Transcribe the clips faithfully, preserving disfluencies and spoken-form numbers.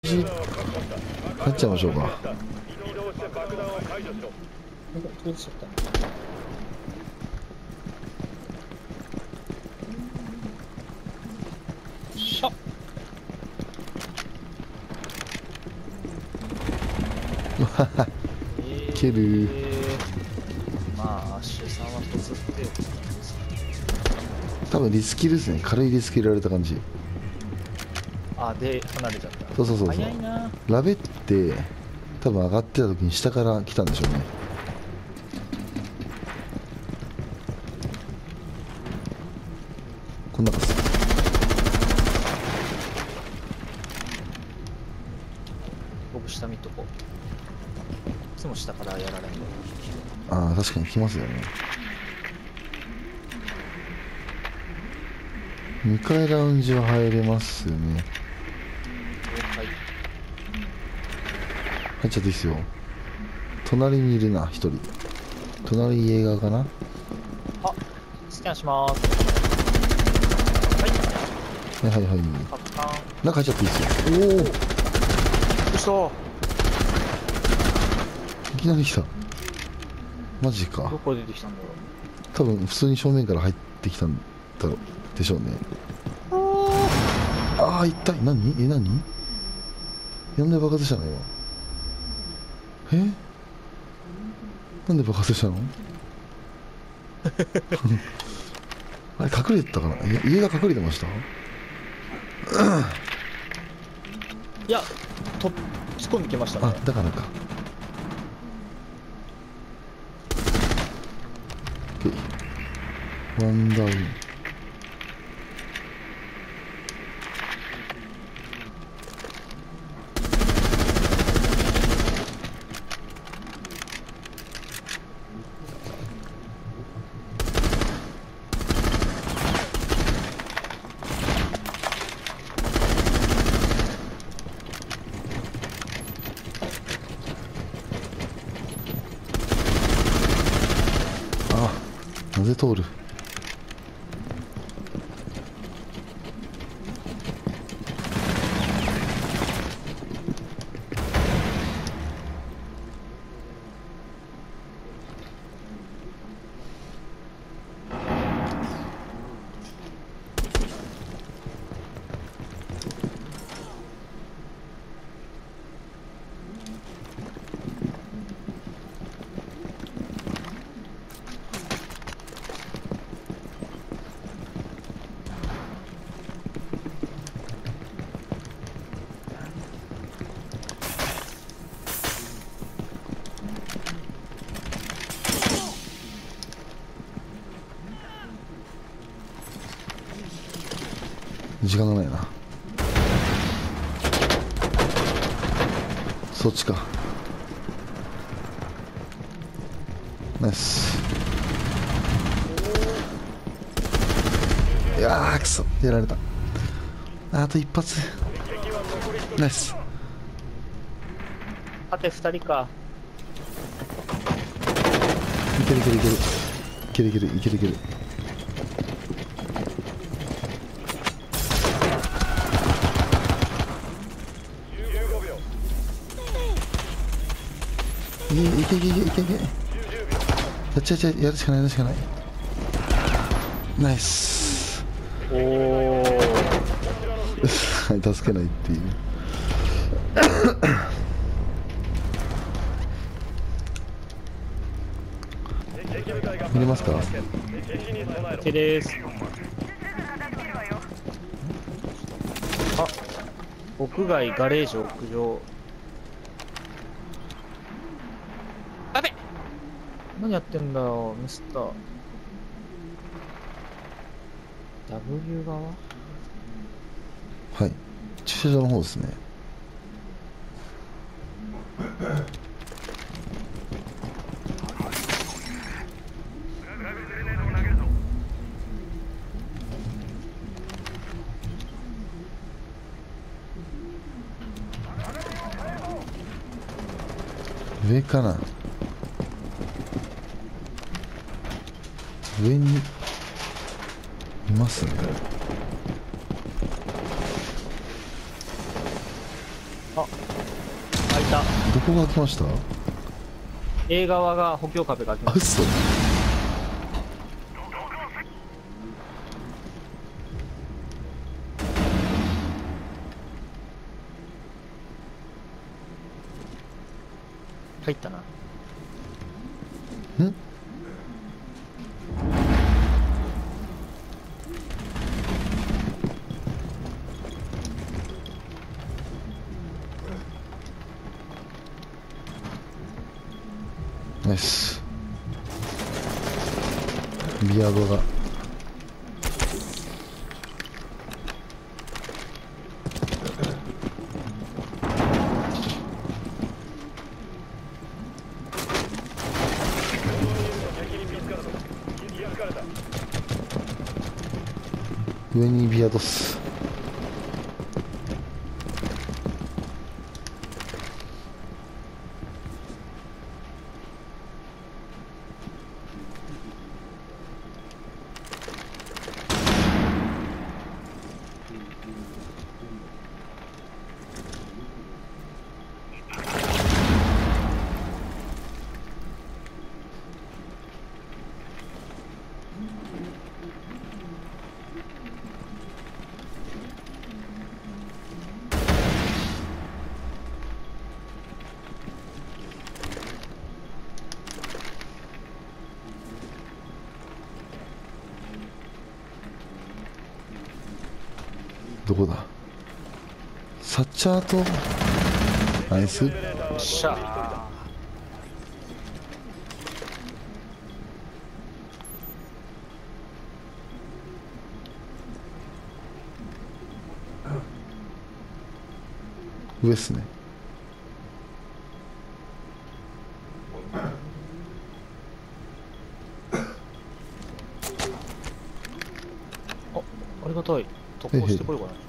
入っちゃいましょうか。 どうしちゃった。しゃっ。 いける。 まあアッシュさんは一つっていうことなんですね。 多分リスキルですね。軽いリスキル入れられた感じ。 あ、で離れちゃった。 そうそうそうそう。 早いな。 ラベって多分上がってた時に下から来たんでしょうね。こんなかす。 僕下見とこう。いつも下からやられる。 ああ、確かに来ますよね。にかいラウンジは入れますよね。 はい。 入っちゃっていいっすよ。隣にいるな、一人。隣映画かな。 あ、スキャンします。 はいはいはい。 カプタン。 中入っちゃっていいっすよ。おお。 どうした。 いきなり来た。マジか。 どこ出てきたんだろう。 多分普通に正面から入ってきたんだろうでしょうね。ああ、一体何？え、何？なんで爆発したの今。え？なんで爆発したの？あれ隠れてたかな。いや、家が隠れてました。 いや、と突っ込んできましたね。 あ、だからか。ワンダウン。あ、なぜ通る。時間がないな。そっちか。ナイス。いやー、くそ、やられた。あと一発。ナイス。 あて二人か。 いけるいけるいけるいけるいけるいけるいける。いけいけいけいけいけいけ。やっちゃいちゃい、やるしかないやるしかない。ナイス。 おお。 はい、助けないっていう。見れますか？ 手です。あ、屋外ガレージ屋上。やべ。何やってんだよ、ミスった。W 側？ はい、駐車場の方ですね。上かな。上にいますね。 あ、開いた。 どこが開きました？ A 側が補強壁が開きあ、 ました。 嘘。 入ったな。 ん？ナイス。ビアードが上にビアードっす。どこだ？サッチャーとナイス。 よっしゃ上っすね。 ー。あ、ありがたい。突破してこようかな。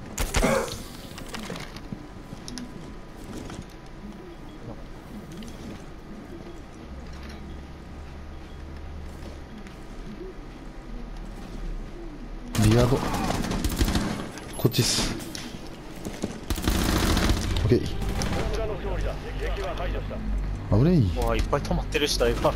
ビアードこっちっす。オッケー。あ、俺いい。 わあ、いっぱい溜まってる死体が。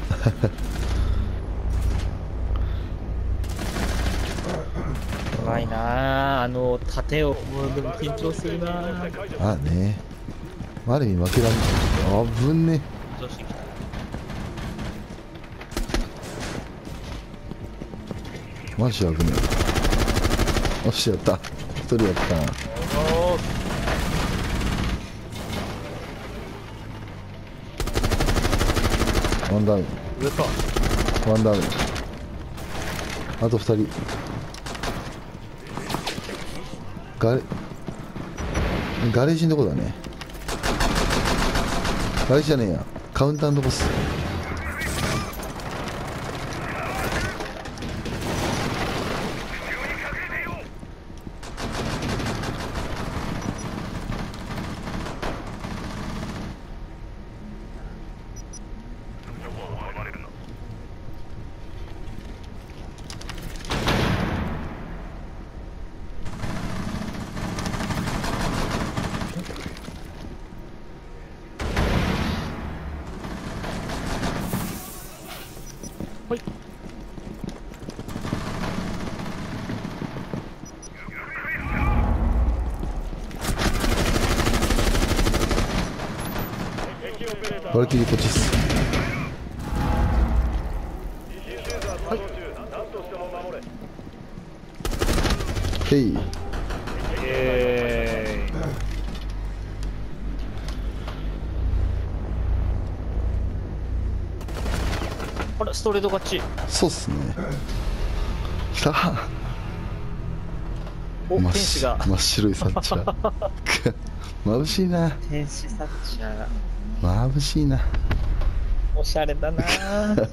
うまいなあ、あの盾をもうでも緊張するなあ。 あね。ある意味負けらんない。あぶんね。 緊張してきた。 マジ危ねえ。よし、やった。一人やった。 おー、 ワンダウン。 上か。 ワンダウン。あと二人。ガレガレージのとこだね。ガレージじゃねえや。カウンターのとこっす。 はい。 バルキリーこっちっす。へい。 えー、あれ、ストレート勝ち。 そうっすね。さあ。 お、 真っ天使が。 真っ白いサッチャー。眩しいな。 天使サッチャー。 眩しいな。 おしゃれだなあ。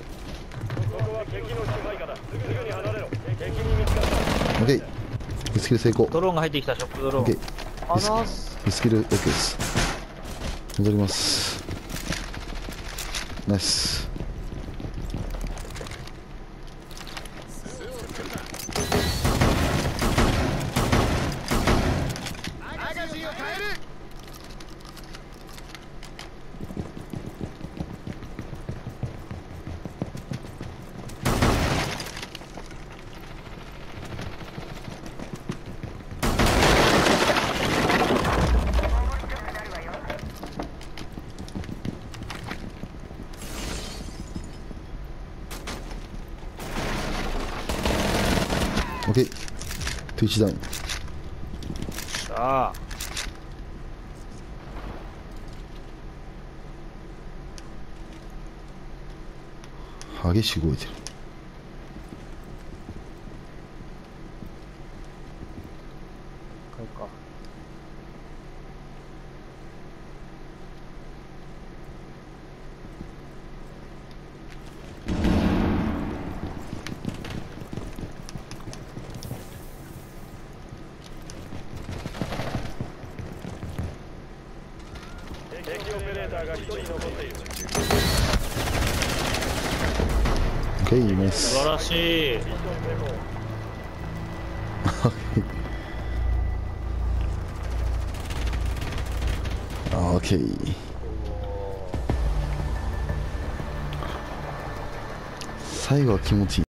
オッケー。見つけキル成功。 ドローンが入ってきた、ショックドロー OK ン。あざーす。 リスキル OK です。戻ります。ナイス。OK。トゥイチダウン。 さあ。 激しく動いてる。 これか。 敵オペレーターが一人残っている。 OK ナイス。 素晴らしい。 OK。最後は気持ちいい。